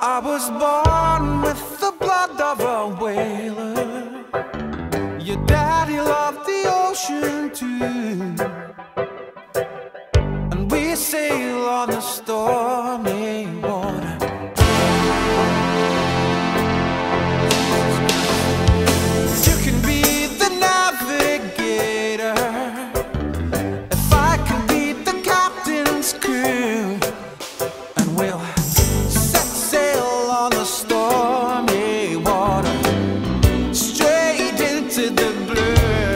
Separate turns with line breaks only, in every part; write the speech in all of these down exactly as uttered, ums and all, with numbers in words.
I was born with the blood of a whaler. Your daddy loved the ocean too, and we sail on the stormy water. You can be the navigator if I can be the captain's crew, and we'll set sail on the stormy water, straight into the blue.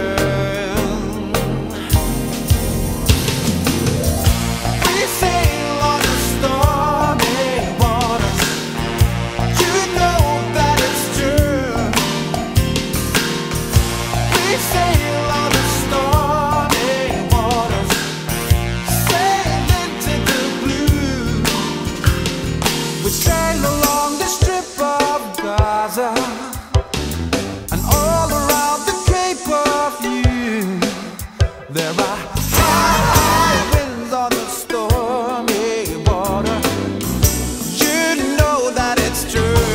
We sail on the stormy waters. You know that it's true. We sail on the stormy waters, sail into the blue. We sail along the strip of Gaza and all around the Cape of You. There are high winds on the stormy water. You know that it's true.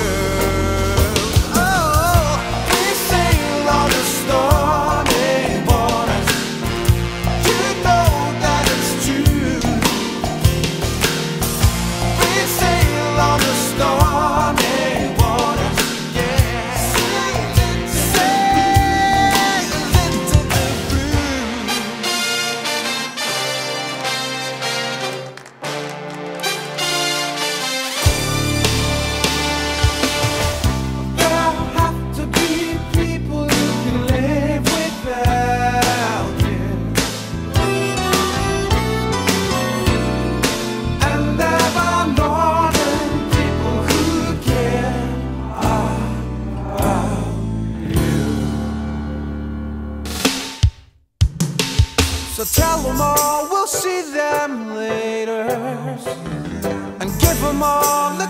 Oh, we sail on the stormy waters. You know that it's true. We sail on the stormy waters, yeah. Sail into the blue. There have to be people who can live without you, and there are northern people who care about you. So tell them all we'll see them later, and give them all